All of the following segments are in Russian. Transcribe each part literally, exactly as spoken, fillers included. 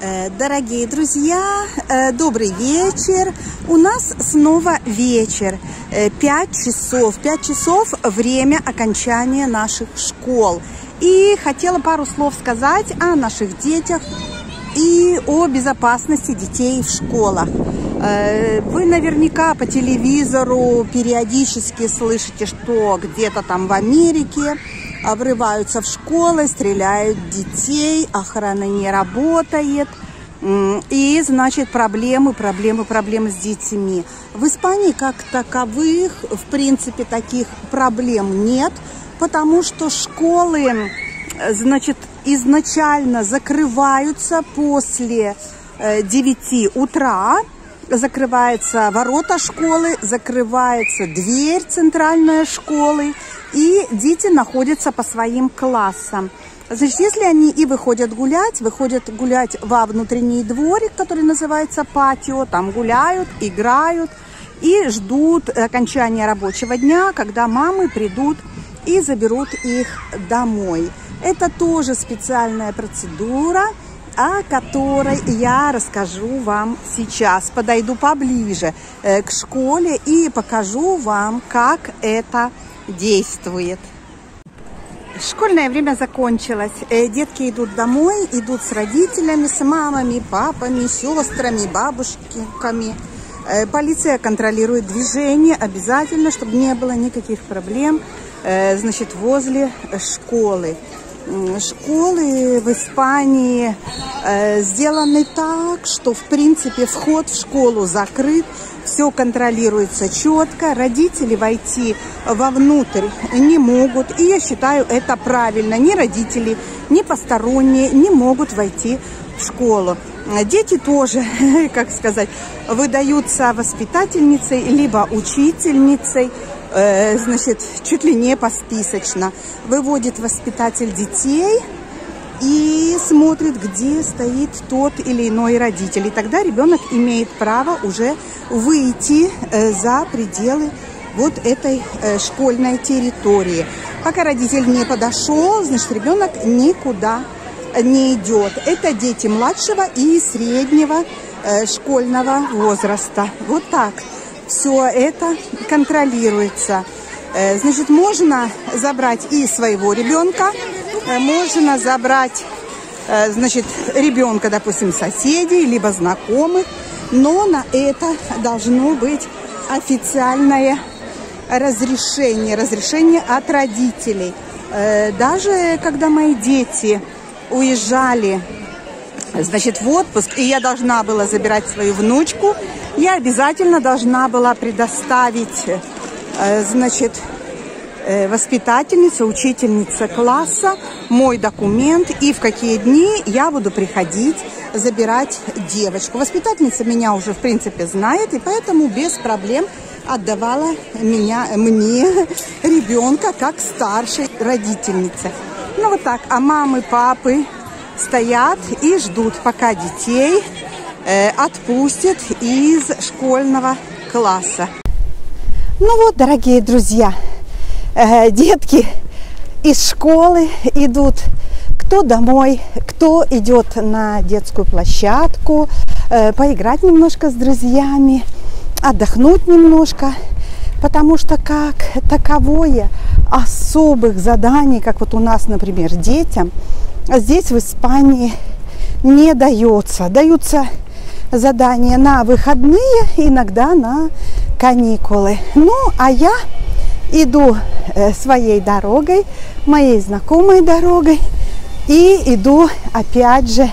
Дорогие друзья, добрый вечер. У нас снова вечер. пять часов. пять часов время окончания наших школ. И хотела пару слов сказать о наших детях и о безопасности детей в школах. Вы наверняка по телевизору периодически слышите, что где-то там в Америке врываются в школы, стреляют детей, охрана не работает. И, значит, проблемы, проблемы, проблемы с детьми. В Испании как таковых, в принципе, таких проблем нет, потому что школы, значит, изначально закрываются после девяти утра. Закрываются ворота школы, закрывается дверь центральной школы, и дети находятся по своим классам. Значит, если они и выходят гулять, выходят гулять во внутренний дворик, который называется патио, там гуляют, играют и ждут окончания рабочего дня, когда мамы придут и заберут их домой. Это тоже специальная процедура, о которой я расскажу вам сейчас. Подойду поближе э, к школе и покажу вам, как это действует. Школьное время закончилось. Э, детки идут домой, идут с родителями, с мамами, папами, сестрами, бабушками. Э, полиция контролирует движение обязательно, чтобы не было никаких проблем, э, значит, возле школы. Школы в Испании э, сделаны так, что, в принципе, вход в школу закрыт, все контролируется четко, родители войти вовнутрь не могут, и я считаю это правильно. Ни родители, ни посторонние не могут войти в школу. Дети тоже, как сказать, выдаются воспитательницей, либо учительницей. Значит, чуть ли не посписочно. Выводит воспитатель детей и смотрит, где стоит тот или иной родитель. И тогда ребенок имеет право уже выйти за пределы вот этой школьной территории. Пока родитель не подошел, значит, ребенок никуда не идет. Это дети младшего и среднего школьного возраста. Вот так. Все это контролируется. Значит, можно забрать и своего ребенка, можно забрать, значит, ребенка, допустим, соседей, либо знакомых, но на это должно быть официальное разрешение, разрешение от родителей. Даже когда мои дети уезжали, значит, в отпуск, и я должна была забирать свою внучку, я обязательно должна была предоставить, значит, воспитательнице, учительнице класса мой документ и в какие дни я буду приходить забирать девочку. Воспитательница меня уже, в принципе, знает, и поэтому без проблем отдавала меня, мне ребенка как старшей родительнице. Ну вот так, а мамы, папы стоят и ждут, пока детей э, отпустят из школьного класса. Ну вот, дорогие друзья, э, детки из школы идут, кто домой, кто идет на детскую площадку, э, поиграть немножко с друзьями, отдохнуть немножко, потому что как таковое особых заданий, как вот у нас, например, детям, здесь в Испании не дается. Даются задания на выходные, иногда на каникулы. Ну, а я иду своей дорогой, моей знакомой дорогой, и иду опять же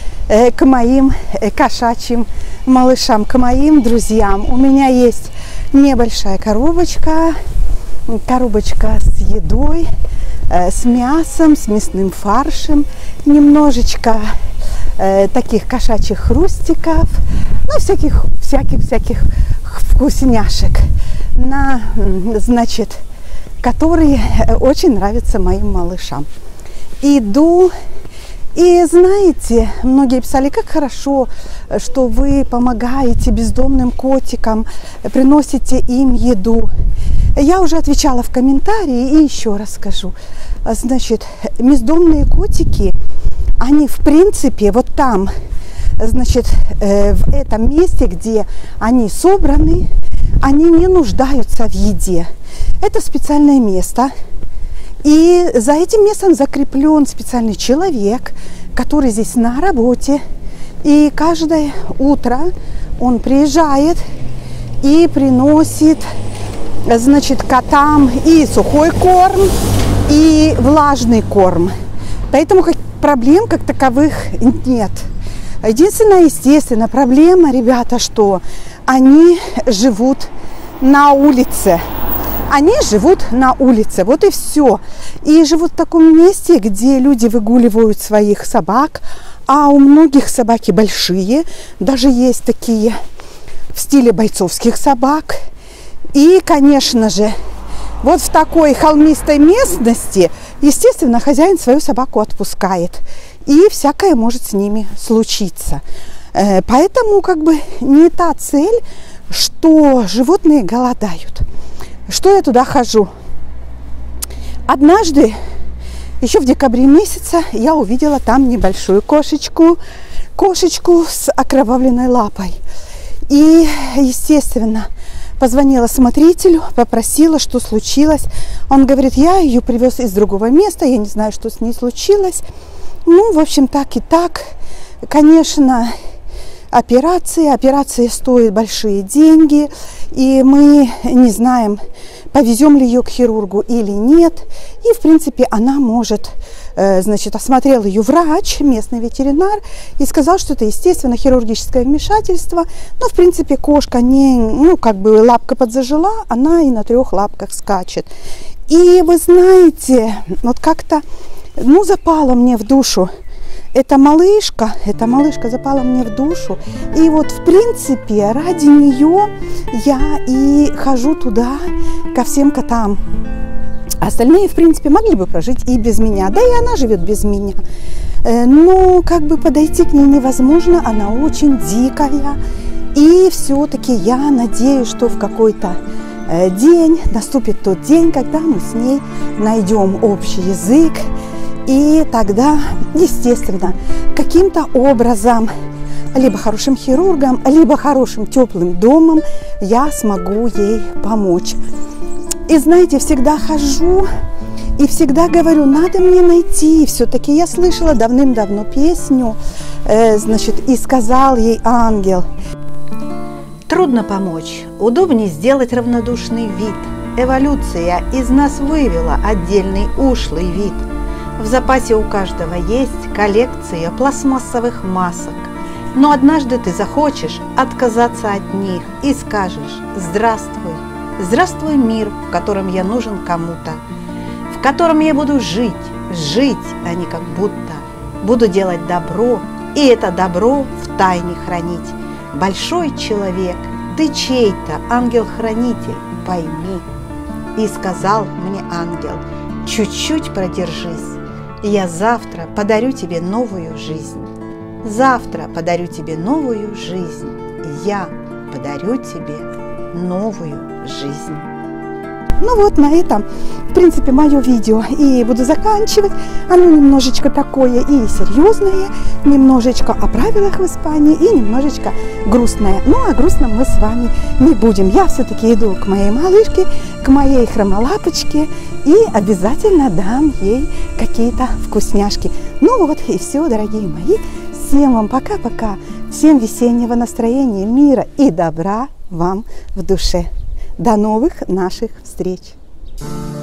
к моим кошачьим малышам, к моим друзьям. У меня есть небольшая коробочка, коробочка с едой, с мясом, с мясным фаршем, немножечко э, таких кошачьих хрустиков, ну, всяких, всяких, всяких вкусняшек, на, значит, которые очень нравятся моим малышам. Иду, и знаете, многие писали, как хорошо, что вы помогаете бездомным котикам, приносите им еду. Я уже отвечала в комментарии и еще раз скажу. Значит, бездомные котики, они в принципе вот там значит, в этом месте, где они собраны, они не нуждаются в еде. Это специальное место. И за этим местом закреплен специальный человек, который здесь на работе. И каждое утро он приезжает и приносит, значит, котам и сухой корм, и влажный корм. Поэтому проблем как таковых нет. Единственная, естественно, проблема, ребята, что они живут на улице. Они живут на улице, вот и все. И живут в таком месте, где люди выгуливают своих собак, а у многих собаки большие, даже есть такие в стиле бойцовских собак. И, конечно же, вот в такой холмистой местности, естественно, хозяин свою собаку отпускает. И всякое может с ними случиться. Поэтому как бы не та цель, что животные голодают. Что я туда хожу? Однажды, еще в декабре месяце, я увидела там небольшую кошечку, кошечку с окровавленной лапой. И, естественно, позвонила смотрителю, попросила, что случилось. Он говорит, я ее привез из другого места, я не знаю, что с ней случилось. Ну, в общем, так и так. Конечно, операция. Операция стоит большие деньги. И мы не знаем, повезем ли ее к хирургу или нет. И, в принципе, она может... Значит, осмотрел ее врач, местный ветеринар, и сказал, что это, естественно, хирургическое вмешательство. Но, в принципе, кошка не, ну, как бы лапка подзажила, она и на трех лапках скачет. И вы знаете, вот как-то, ну, запала мне в душу эта малышка, эта малышка запала мне в душу. И вот, в принципе, ради нее я и хожу туда, ко всем котам. Остальные, в принципе, могли бы прожить и без меня. Да и она живет без меня. Но как бы подойти к ней невозможно. Она очень дикая. И все-таки я надеюсь, что в какой-то день наступит тот день, когда мы с ней найдем общий язык. И тогда, естественно, каким-то образом, либо хорошим хирургом, либо хорошим теплым домом, я смогу ей помочь. И знаете, всегда хожу и всегда говорю, надо мне найти. Все-таки я слышала давным-давно песню, э, значит, и сказал ей ангел. Трудно помочь, удобнее сделать равнодушный вид. Эволюция из нас вывела отдельный ушлый вид. В запасе у каждого есть коллекция пластмассовых масок. Но однажды ты захочешь отказаться от них и скажешь «Здравствуй». Здравствуй, мир, в котором я нужен кому-то, в котором я буду жить, жить, а не как будто. Буду делать добро, и это добро в тайне хранить. Большой человек, ты чей-то ангел-хранитель, пойми. И сказал мне ангел, чуть-чуть продержись, я завтра подарю тебе новую жизнь. Завтра подарю тебе новую жизнь, я подарю тебе новую жизнь. Ну вот на этом, в принципе, мое видео и буду заканчивать. Оно немножечко такое и серьезное, немножечко о правилах в Испании и немножечко грустное. Ну, а грустном мы с вами не будем. Я все-таки иду к моей малышке, к моей хромолапочке и обязательно дам ей какие-то вкусняшки. Ну вот и все, дорогие мои. Всем вам пока-пока. Всем весеннего настроения, мира и добра вам в душе. До новых наших встреч!